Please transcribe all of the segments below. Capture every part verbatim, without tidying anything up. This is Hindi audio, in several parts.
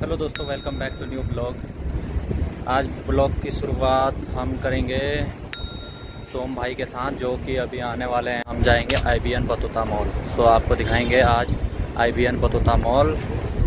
हेलो दोस्तों, welcome back to new blog. आज ब्लॉग की शुरुआत हम करेंगे सोम भाई के साथ, जो कि अभी आने वाले हैं। हम जाएंगे I B N Battuta mall. So आपको दिखाएंगे आज I B N Battuta mall.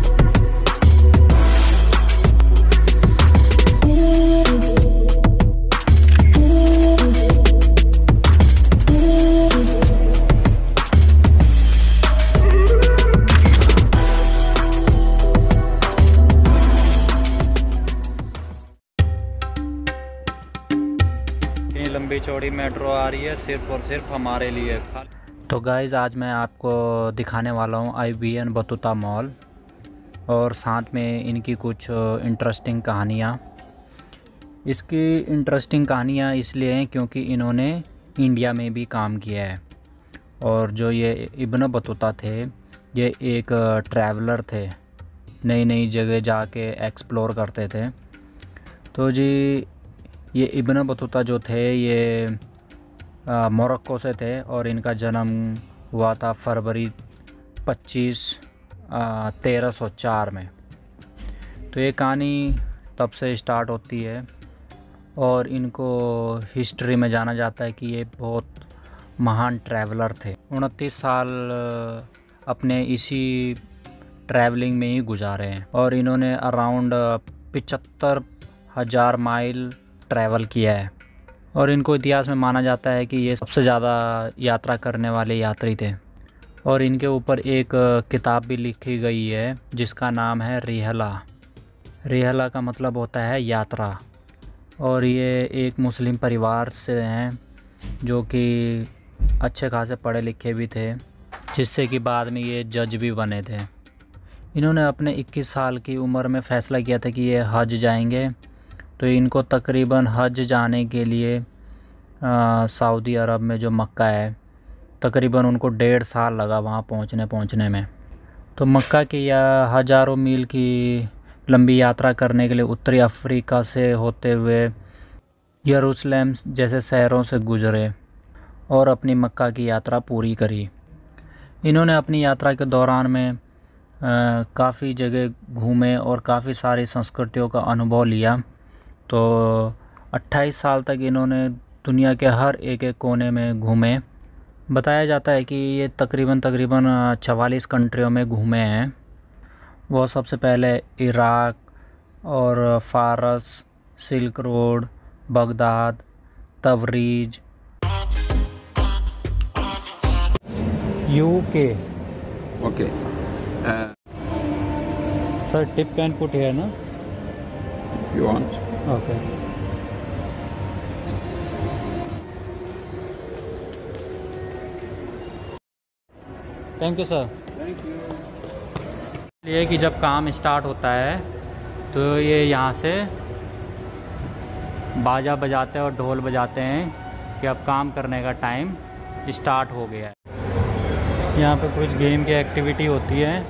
लंबी चौड़ी मेट्रो आ रही है सिर्फ और सिर्फ हमारे लिए। तो गाइज़, आज मैं आपको दिखाने वाला हूँ I B N Battuta mall और साथ में इनकी कुछ इंटरेस्टिंग कहानियाँ। इसकी इंटरेस्टिंग कहानियाँ इसलिए हैं क्योंकि इन्होंने इंडिया में भी काम किया है। और जो ये इब्न बतूता थे, ये एक ट्रैवलर थे, नई नई जगह जाके एक्सप्लोर करते थे। तो जी, ये इब्न बतूता जो थे ये मोरक्को से थे और इनका जन्म हुआ था फरवरी पच्चीस तेरह सौ चार में। तो ये कहानी तब से स्टार्ट होती है और इनको हिस्ट्री में जाना जाता है कि ये बहुत महान ट्रैवलर थे। उनतीस साल अपने इसी ट्रैवलिंग में ही गुजारे हैं और इन्होंने अराउंड पचहत्तर हज़ार माइल ट्रैवल किया है। और इनको इतिहास में माना जाता है कि ये सबसे ज़्यादा यात्रा करने वाले यात्री थे। और इनके ऊपर एक किताब भी लिखी गई है जिसका नाम है रिहला। रिहला का मतलब होता है यात्रा। और ये एक मुस्लिम परिवार से हैं जो कि अच्छे खासे पढ़े लिखे भी थे, जिससे कि बाद में ये जज भी बने थे। इन्होंने अपने इक्कीस साल की उम्र में फ़ैसला किया था कि ये हज जाएंगे। तो इनको तकरीबन हज जाने के लिए सऊदी अरब में जो मक्का है, तकरीबन उनको डेढ़ साल लगा वहाँ पहुँचने पहुँचने में। तो मक्का की या हज़ारों मील की लंबी यात्रा करने के लिए उत्तरी अफ्रीका से होते हुए यरूशलेम जैसे शहरों से गुजरे और अपनी मक्का की यात्रा पूरी करी। इन्होंने अपनी यात्रा के दौरान में काफ़ी जगह घूमे और काफ़ी सारी संस्कृतियों का अनुभव लिया। तो अट्ठाईस साल तक इन्होंने दुनिया के हर एक एक कोने में घूमे। बताया जाता है कि ये तकरीबन तकरीबन चवालीस कंट्रियों में घूमे हैं। वो सबसे पहले इराक़ और फ़ारस, silk road, Baghdad, Tabriz, UK. Okay sir, tip can put here ना if you want. Okay. Thank you sir. Thank you. ये कि जब काम स्टार्ट होता है तो ये यहाँ से बाजा बजाते हैं और ढोल बजाते हैं कि अब काम करने का टाइम स्टार्ट हो गया है। यहाँ पे कुछ गेम की एक्टिविटी होती है।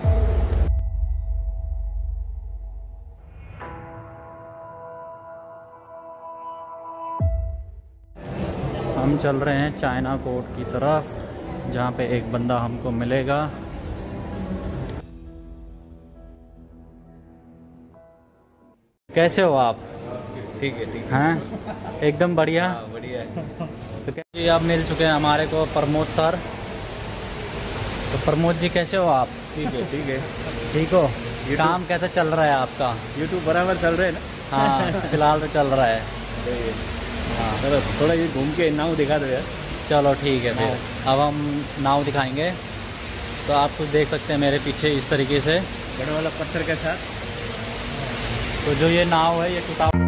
हम चल रहे हैं चाइना कोर्ट की तरफ, जहाँ पे एक बंदा हमको मिलेगा। कैसे हो आप? ठीक है, ठीक हैं एकदम बढ़िया। है, बढ़िया है। तो कैसे जी, आप मिल चुके हैं हमारे को प्रमोद सर। तो प्रमोद जी, कैसे हो आप? ठीक है, ठीक है। ठीक हो? काम कैसे चल रहा है आपका? यूट्यूब बराबर चल रहे हैं ना? हाँ, फिलहाल तो चल रहा है। हाँ, चलो थोड़ा ये घूम के नाव दिखा दो यार। चलो ठीक है, फिर अब हम नाव दिखाएंगे। तो आप कुछ देख सकते हैं मेरे पीछे इस तरीके से बड़े वाला पत्थर के साथ। तो जो ये नाव है ये किताब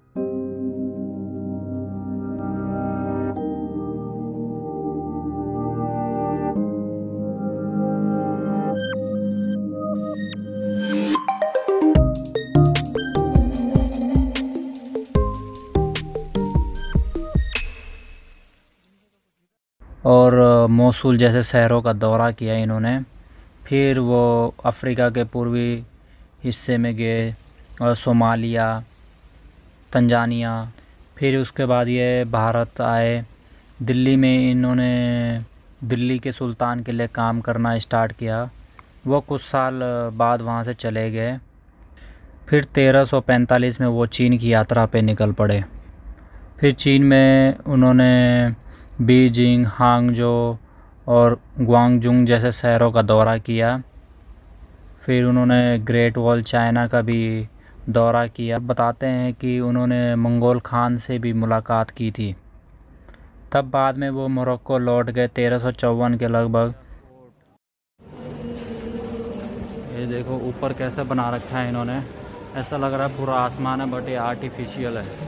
और मोसूल जैसे शहरों का दौरा किया इन्होंने। फिर वो अफ्रीका के पूर्वी हिस्से में गए और सोमालिया, तंजानिया। फिर उसके बाद ये भारत आए। दिल्ली में इन्होंने दिल्ली के सुल्तान के लिए काम करना स्टार्ट किया। वो कुछ साल बाद वहाँ से चले गए। फिर तेरह सौ पैंतालीस में वो चीन की यात्रा पे निकल पड़े। फिर चीन में उन्होंने बीजिंग, हांगजो और ग्वांगजुंग जैसे शहरों का दौरा किया। फिर उन्होंने ग्रेट वॉल चाइना का भी दौरा किया। बताते हैं कि उन्होंने मंगोल खान से भी मुलाकात की थी। तब बाद में वो मोरक्को लौट गए तेरह सौ चौवन के लगभग। ये देखो ऊपर कैसे बना रखा है इन्होंने, ऐसा लग रहा है पूरा आसमान है, बट ये आर्टिफिशियल है।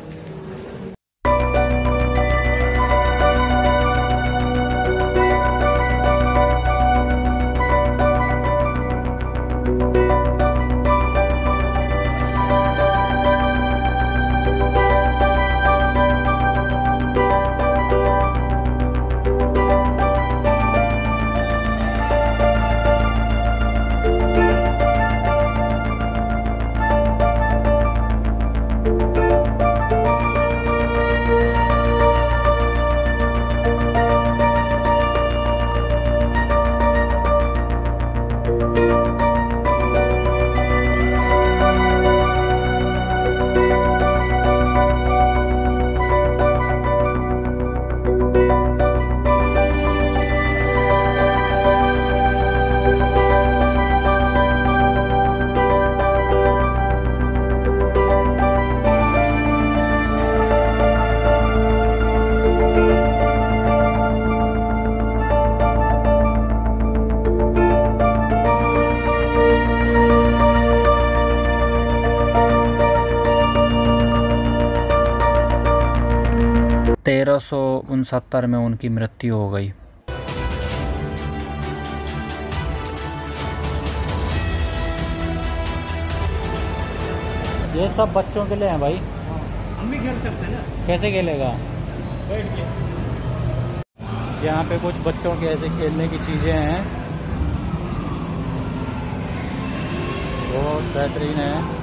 तेरह सौ उनसत्तर में उनकी मृत्यु हो गई। ये सब बच्चों के लिए हैं भाई। हम भी खेल सकते हैं ना। कैसे खेलेगा? बैठ के। यहाँ पे कुछ बच्चों के ऐसे खेलने की चीज़ें हैं, बहुत बेहतरीन है।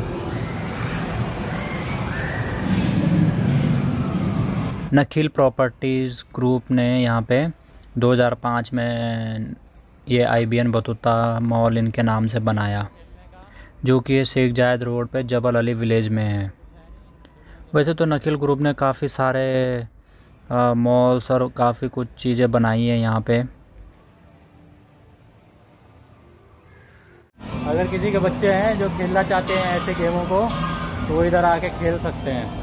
नखिल प्रॉपर्टीज़ ग्रुप ने यहाँ पे दो हज़ार पाँच में ये I B N Battuta mall इनके नाम से बनाया, जो कि ये शेख जायद रोड पे जबल अली विलेज में है। वैसे तो नखिल ग्रुप ने काफ़ी सारे मॉल्स और काफ़ी कुछ चीज़ें बनाई हैं यहाँ पे। अगर किसी के बच्चे हैं जो खेलना चाहते हैं ऐसे गेमों को, तो इधर आके खेल सकते हैं।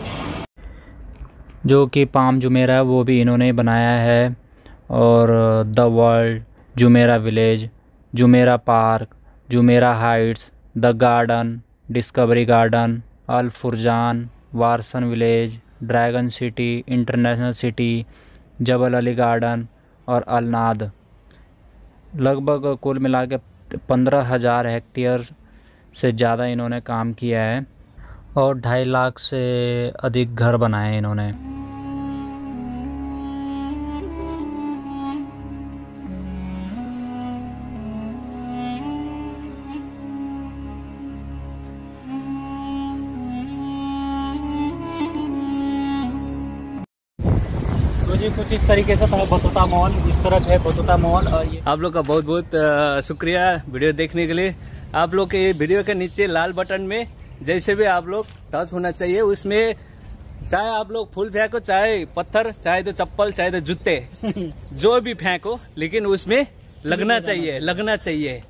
जो कि पाम जुमेरा है वो भी इन्होंने बनाया है, और the world, Jumeirah village, Jumeirah park, Jumeirah heights, the garden, discovery garden, Al Furjan, Warsan village, dragon city, international city, Jebel Ali garden और अल नाद। लगभग कुल मिला के पंद्रह हज़ार हेक्टेयर से ज़्यादा इन्होंने काम किया है, और ढाई लाख से अधिक घर बनाए इन्होंने। तो जी कुछ इस तरीके से था बतूता मॉल, इस तरफ है बतूता मॉल। और ये आप लोग का बहुत बहुत शुक्रिया वीडियो देखने के लिए। आप लोग के वीडियो के नीचे लाल बटन में जैसे भी आप लोग टच होना चाहिए, उसमें चाहे आप लोग फूल फेंको, चाहे पत्थर, चाहे तो चप्पल, चाहे तो जूते जो भी फेंको, लेकिन उसमें लगना चाहिए, लगना चाहिए।